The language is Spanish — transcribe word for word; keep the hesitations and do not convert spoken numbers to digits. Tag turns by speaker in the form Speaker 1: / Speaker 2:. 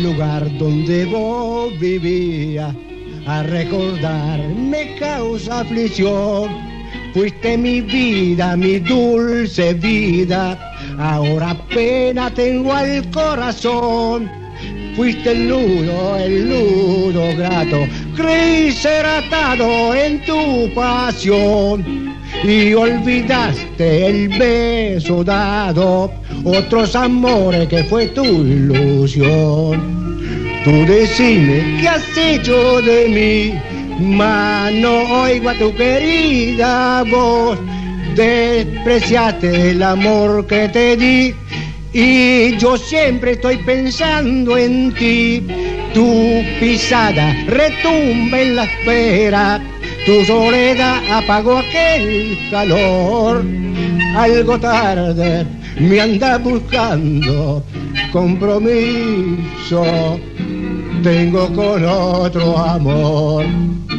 Speaker 1: lugar donde vos vivías, a recordar me causa aflicción. Fuiste mi vida, mi dulce vida, ahora apenas tengo al corazón. Fuiste el nudo, el nudo grato, creí ser atado en tu pasión. Y olvidaste el beso dado, otros amores que fue tu ilusión. Tú decime qué has hecho de mí, mas no oigo a tu querida voz. Despreciaste el amor que te di y yo siempre estoy pensando en ti. Tu pisada retumba en la esfera, tu soledad apagó aquel calor. Algo tarde me anda buscando compromiso, tengo con otro amor.